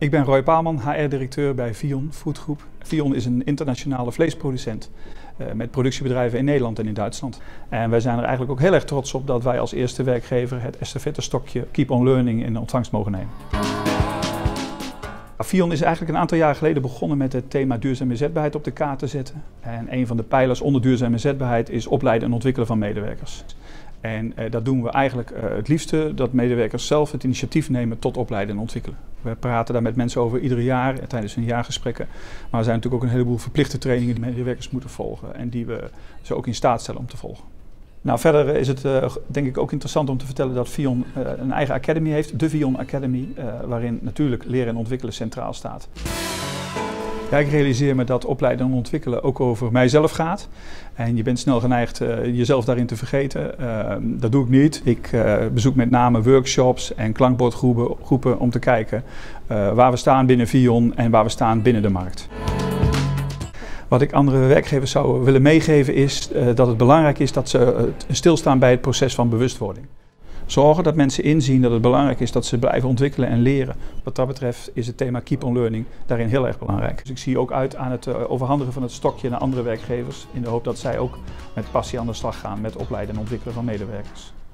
Ik ben Roy Paalman, HR-directeur bij Vion Foodgroep. Vion is een internationale vleesproducent met productiebedrijven in Nederland en in Duitsland. En wij zijn er eigenlijk ook heel erg trots op dat wij als eerste werkgever het estafettestokje Keep on Learning in ontvangst mogen nemen. Vion is eigenlijk een aantal jaar geleden begonnen met het thema duurzame inzetbaarheid op de kaart te zetten. En een van de pijlers onder duurzame inzetbaarheid is opleiden en ontwikkelen van medewerkers. En dat doen we eigenlijk het liefste dat medewerkers zelf het initiatief nemen tot opleiden en ontwikkelen. We praten daar met mensen over ieder jaar tijdens hun jaargesprekken. Maar er zijn natuurlijk ook een heleboel verplichte trainingen die medewerkers moeten volgen en die we ze ook in staat stellen om te volgen. Nou, verder is het denk ik ook interessant om te vertellen dat Vion een eigen academy heeft, de Vion Academy, waarin natuurlijk leren en ontwikkelen centraal staat. Ja, ik realiseer me dat opleiden en ontwikkelen ook over mijzelf gaat. En je bent snel geneigd jezelf daarin te vergeten. Dat doe ik niet. Ik bezoek met name workshops en klankbordgroepen om te kijken waar we staan binnen Vion en waar we staan binnen de markt. Wat ik andere werkgevers zou willen meegeven is dat het belangrijk is dat ze stilstaan bij het proces van bewustwording. Zorgen dat mensen inzien dat het belangrijk is dat ze blijven ontwikkelen en leren. Wat dat betreft is het thema Keep on Learning daarin heel erg belangrijk. Dus ik zie ook uit aan het overhandigen van het stokje naar andere werkgevers in de hoop dat zij ook met passie aan de slag gaan met opleiden en ontwikkelen van medewerkers.